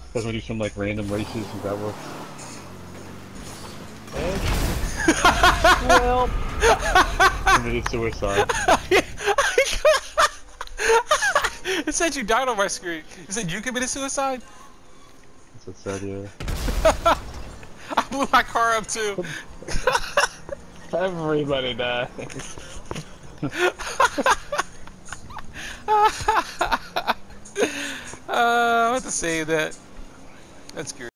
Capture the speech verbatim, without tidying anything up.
Because we do some like random races, and that works. Well, committed suicide. It said you died on my screen. It said you committed suicide? That's what it said, yeah. I blew my car up too. Everybody died. uh, I have to say that. That's good.